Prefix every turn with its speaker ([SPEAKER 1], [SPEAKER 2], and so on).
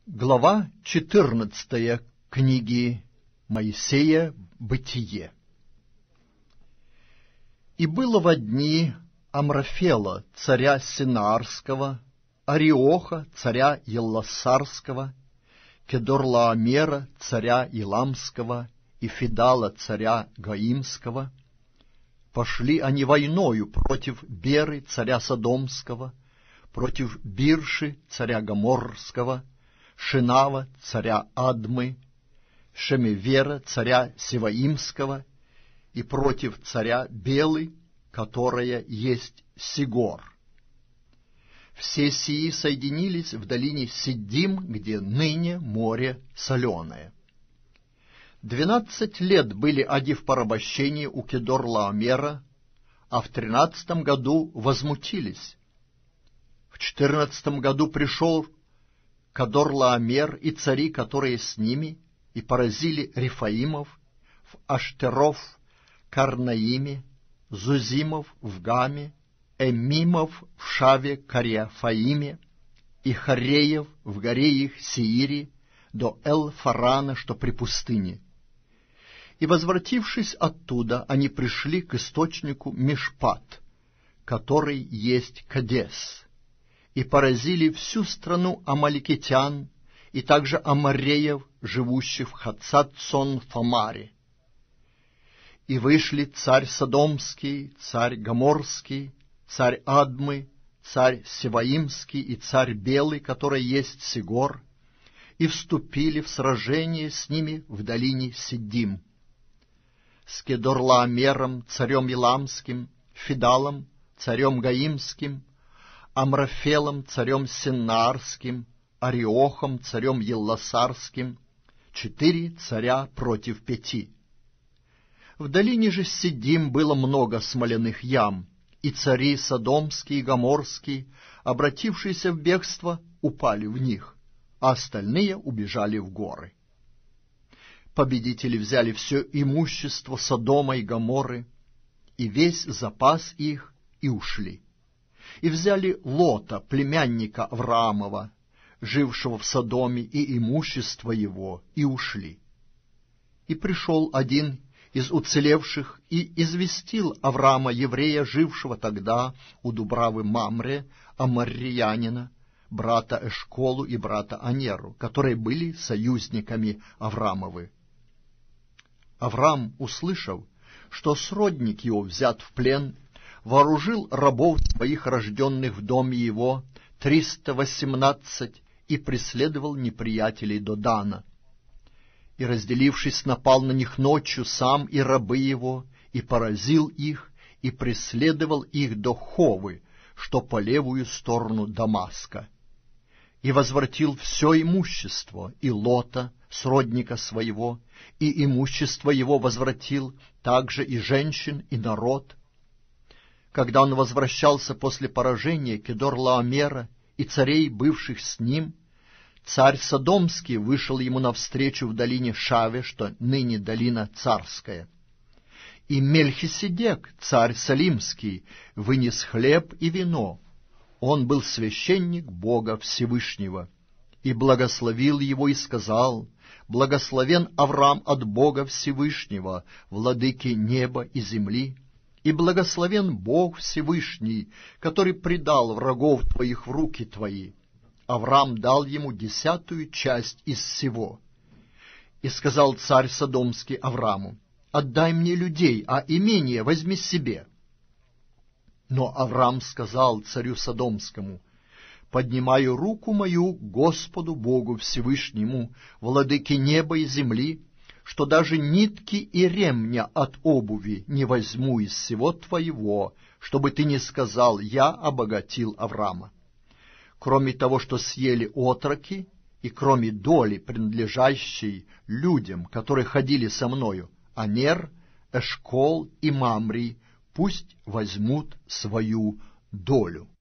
[SPEAKER 1] Глава 14 книги Моисея «Бытие». И было во дни Амрафела, царя Синаарского, Ариоха, царя Елласарского, Кедорлаомера, царя Иламского, и Фидала, царя Гаимского. Пошли они войною против Беры, царя Содомского, против Бирши, царя Гоморского, Шинава, царя Адмы, Шемевера, царя Севаимского, и против царя Белы, которая есть Сигор. Все сии соединились в долине Сиддим, где ныне море соленое. 12 лет были они в порабощении у Кедорлаомера, а в 13 году возмутились. В 14 году пришел Кедорлаомер и цари, которые с ними, и поразили Рефаимов в Аштеров, Карнаиме, Зузимов в Гаме, Эмимов в Шаве Кариафаиме, и Хареев в горе их Сеире до Эл-Фарана, что при пустыне. И, возвратившись оттуда, они пришли к источнику Мишпат, который есть Кадес, и поразили всю страну амаликитян, и также амореев, живущих в Хацат-Сон-Фамаре. И вышли царь Содомский, царь Гоморский, царь Адмы, царь Севаимский и царь Белый, который есть Сигор, и вступили в сражение с ними в долине Сиддим, с Кедорлаомером, царем Иламским, Фидалом, царем Гаимским, Амрафелом, царем Синаарским, Ариохом, царем Елласарским, 4 царя против 5. В долине же Сиддим было много смоляных ям, и цари Содомский и Гоморский, обратившиеся в бегство, упали в них, а остальные убежали в горы. Победители взяли все имущество Содома и Гоморры, и весь запас их, и ушли. И взяли Лота, племянника Авраамова, жившего в Содоме, и имущество его, и ушли. И пришел один из уцелевших и известил Авраама, еврея, жившего тогда у Дубравы Мамре, аморриянина, брата Эшколу и брата Анеру, которые были союзниками Авраамовы. Авраам, услышав, что сродник его взят в плен, вооружил рабов своих, рожденных в доме его, 318, и преследовал неприятелей до Дана. И, разделившись, напал на них ночью сам и рабы его, и поразил их, и преследовал их до Ховы, что по левую сторону Дамаска. И возвратил все имущество, и Лота, сродника своего, и имущество его возвратил, также и женщин, и народ. Когда он возвращался после поражения Кедорлаомера и царей, бывших с ним, царь Содомский вышел ему навстречу в долине Шаве, что ныне долина Царская. И Мельхиседек, царь Салимский, вынес хлеб и вино. Он был священник Бога Всевышнего, и благословил его и сказал: «Благословен Авраам от Бога Всевышнего, владыки неба и земли, и благословен Бог Всевышний, который предал врагов твоих в руки твои». Авраам дал ему 10-ю часть из всего. И сказал царь Содомский Аврааму: «Отдай мне людей, а имение возьми себе». Но Авраам сказал царю Содомскому: «Поднимаю руку мою к Господу Богу Всевышнему, владыке неба и земли, что даже нитки и ремня от обуви не возьму из всего твоего, чтобы ты не сказал: я обогатил Авраама. Кроме того, что съели отроки, и кроме доли, принадлежащей людям, которые ходили со мною, Анер, Эшкол и Мамри, пусть возьмут свою долю».